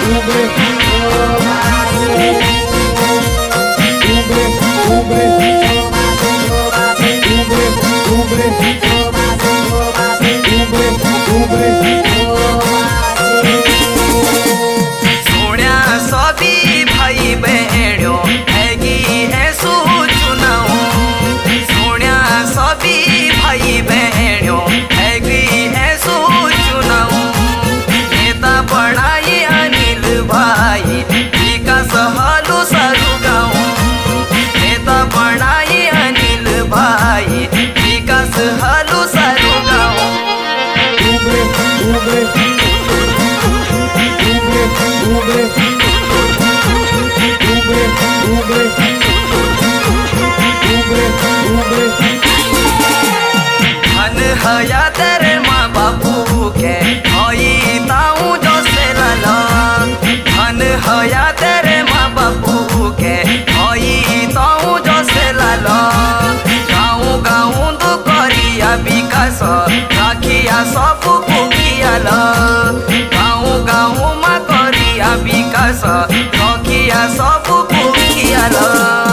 हया तेरे माँ बापू के होई ताऊ जो से लाला। धन हया तेरे माँ बापू के होई ताऊ जो से लाला। गाँव गाँव दु करिया विकास राखिया सब पुखियाला। गाँव गाँव माँ करिया विकास राखिया सब पुखियाला।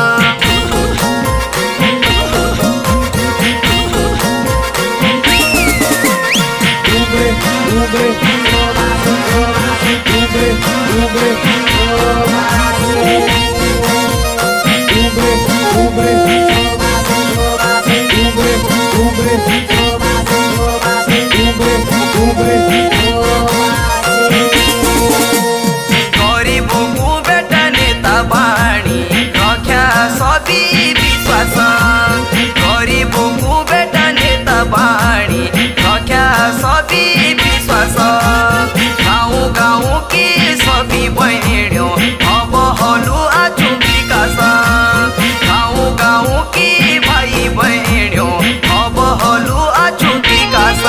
गरीबों को बेटा नेता बाणी रख्या सभी विश्वास। गरीबों को बेटा नेता बाणी रख्या सभी विश्वास। गाँव गाँव की सभी बहनियों अब हलु आजु विकास। गाँव गाँव की भाई बहनियों अब हलु आजु विकास।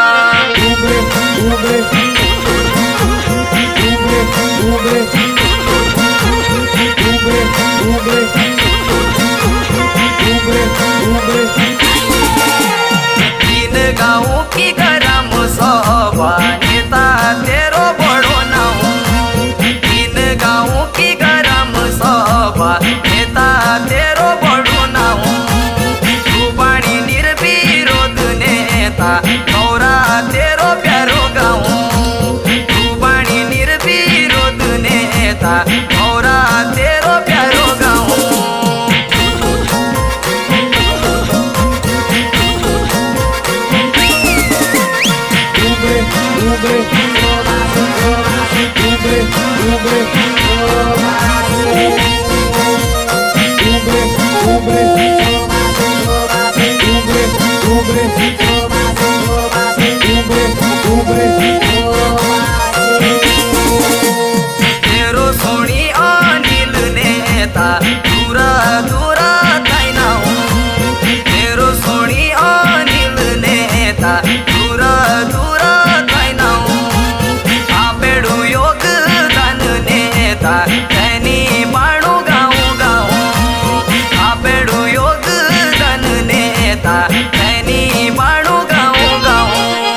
तीन गाँव की गरम सभा नेता तेरो बड़ो नाऊ। तीन गाँव की गरम सभा नेता तेरो बड़ो नाऊ। रूपाणी निर्विरोध नेता गौरा तेरो प्यारो गाँव। रूपाणी निर्विरोध नेता गौरा तेरो प्यारो गाँव। तेरो सोनी अनिल नेता दूरा दूरा थाइना हूँ। तेरो सोनी अनिल नेता दूरा दूरा थाइना हूँ। आपेडू योगदान नेता तैनी बाणू गाँव गाँव। आपेडू योगदान नेता तैनी बाणू गाँव गाँव।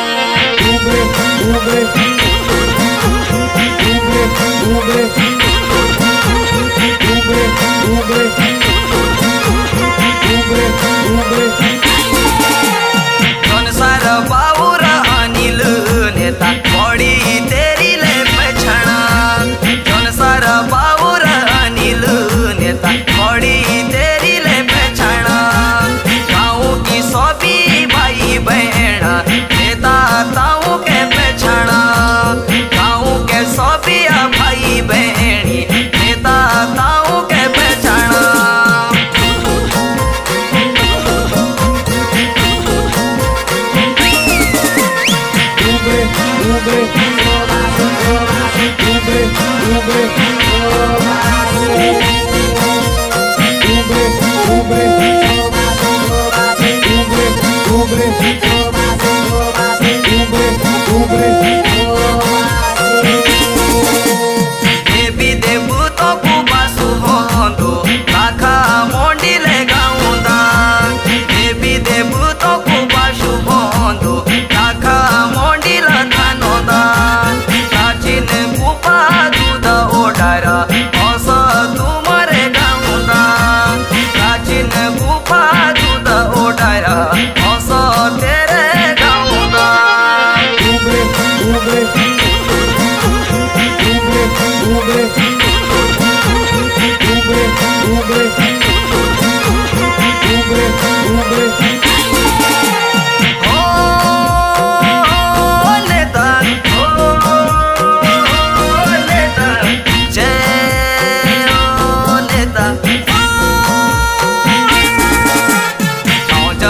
संसार बाबूर अनिल नेता बड़ी तेरी ले पहचाना। संसार बाबूर अनिल नेता बड़ी तेरी ले पहचाना। गाँव की सभी भाई बहन नेता ताऊ के पहचाना। गाँव के सभी भाई बहनी नेता ताऊ के पहचाना। देवी देवतो को बासु होंदो लाखा मोंडिले गाउंदा। देवी देवतो को बासु होंदो लाखा मोंडिला थानोदा। प्राचीन गुफा दूध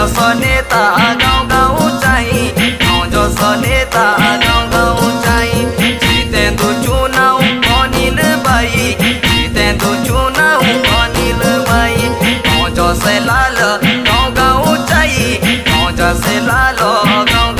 जस नेता गाउँ गाउँ चाहिँ जस नेता गाउँ गाउँ चाहिँ जितेन्दु चुनाव अनिल भाइ जितेन्दु चुनाव अनिल भाइ जसै लाल गाउँ गाउँ चाहिँ जसै लाल गाउँ